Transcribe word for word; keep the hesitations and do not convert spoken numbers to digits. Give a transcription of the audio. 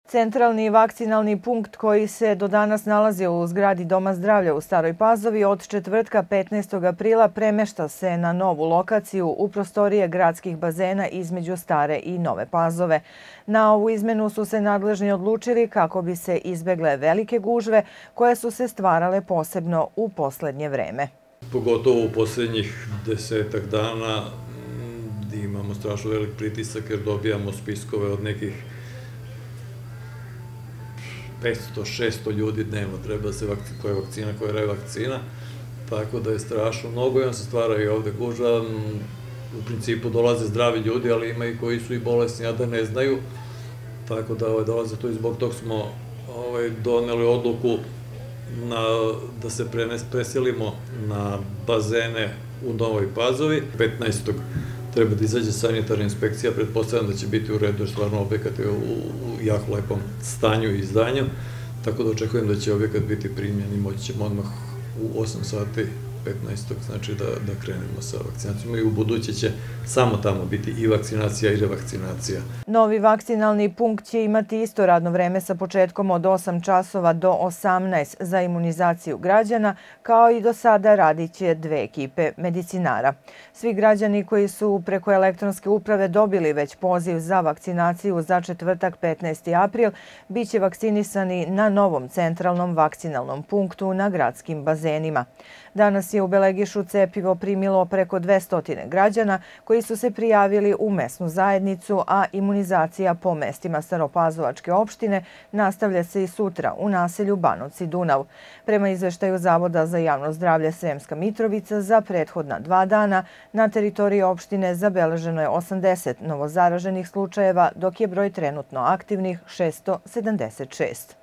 Centralni vakcinalni punkt koji se do danas nalazio u zgradi Doma zdravlja u Staroj Pazovi od četvrtka petnaestog aprila premešta se na novu lokaciju u prostorije gradskih bazena između Stare i Nove Pazove. Na ovu izmenu su se nadležni odlučili kako bi se izbegle velike gužve koje su se stvarale posebno u poslednje vreme. Pogotovo u poslednjih desetak dana imamo strašno velik pritisak jer dobijamo spiskove od nekih petsto šesto ljudi dnevno treba da se koja je vakcina, koja je revakcina, tako da je strašno mnogo i on se stvara i ovde gužva. U principu dolaze zdravi ljudi, ali ima i koji su i bolesni, a da ne znaju, tako da dolaze to i zbog tog smo doneli odluku da se preselimo na bazene u Novoj Pazovi. petnaestog treba da izađe sanitarna inspekcija, pretpostavljam da će biti u redu, jer stvarno objekat je u jako lepom stanju i izdanju, tako da očekujem da će objekat biti primljen i moći ćemo odmah u osam sati petnaestog znači da krenemo sa vakcinacijom i u buduće će samo tamo biti i vakcinacija i revakcinacija. Novi vakcinalni punkt će imati isto radno vreme sa početkom od osam časova do osamnaest za imunizaciju građana, kao i do sada radit će dve ekipe medicinara. Svi građani koji su preko elektronske uprave dobili već poziv za vakcinaciju za četvrtak petnaesti april bit će vakcinisani na novom centralnom vakcinalnom punktu na gradskim bazenima. Danas je u Belegišu cepivo primilo preko dvesta građana koji su se prijavili u mesnu zajednicu, a imunizacija po mestima Staropazovačke opštine nastavlja se i sutra u naselju Banovci Dunav. Prema izveštaju Zavoda za javno zdravlje Sremska Mitrovica, za prethodna dva dana na teritoriji opštine zabeleženo je osamdeset novozaraženih slučajeva, dok je broj trenutno aktivnih šesto sedamdeset šest.